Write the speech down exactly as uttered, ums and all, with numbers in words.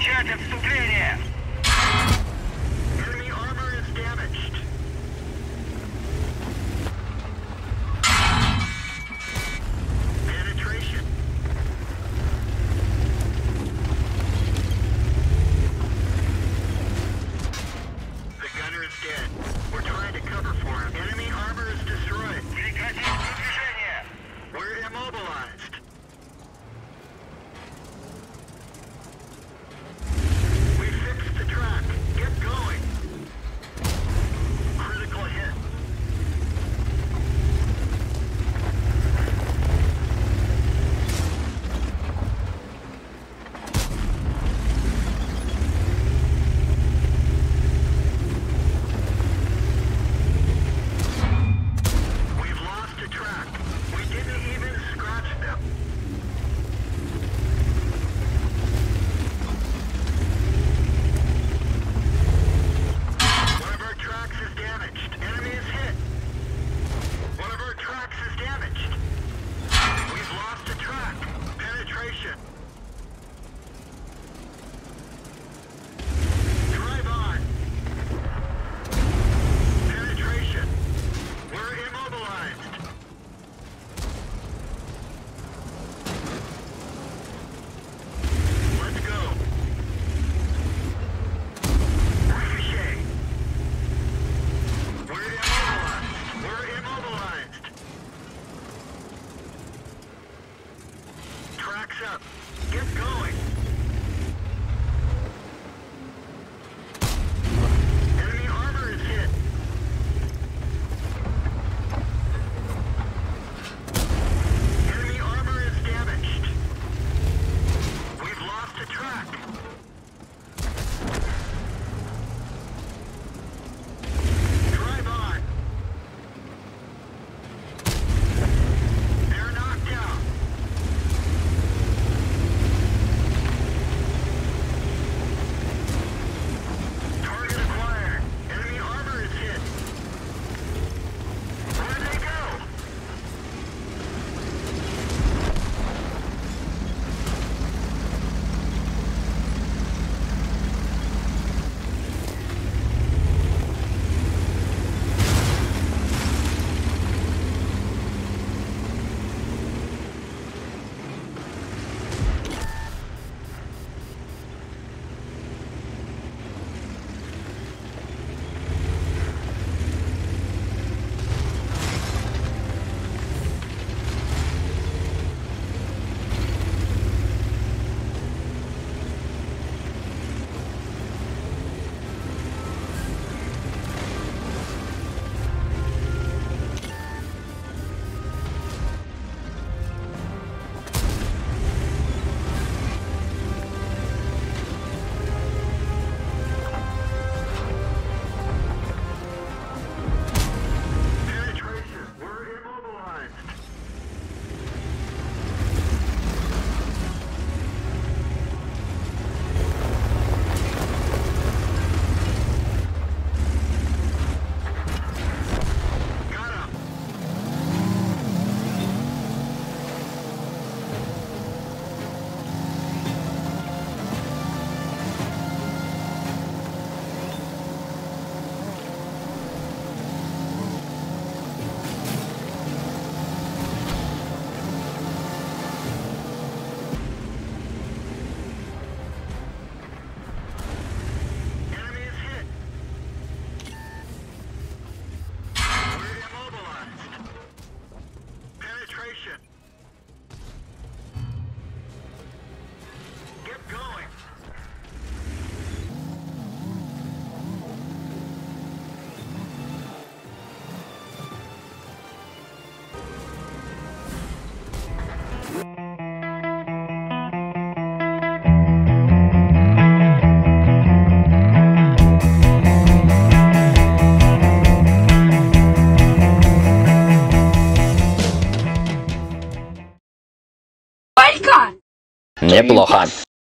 Начать отступление! Enemy armor is damaged. Penetration. The gunner is dead. We're trying to cover for him. Enemy armor is destroyed. Прекратить продвижение! We're immobilized. We fixed the track. Get going. Critical hit. We've lost a track. We didn't even scratch them. One of our tracks is damaged. Enemy is hit. One of our tracks is damaged. We've lost a track. Penetration. Drive on. Penetration. We're immobilized. Let's go. Ricochet. We're immobilized. We're immobilized. Tracks up. Get going. Enemy armor is hit. Enemy armor is damaged. We've lost a track. Drive on. They're knocked out. Target acquired. Enemy armor is hit. Where'd they go? Penetration. We're immobilized. Got him. Enemy is hit. We're immobilized. Penetration. Get going. Неплохо.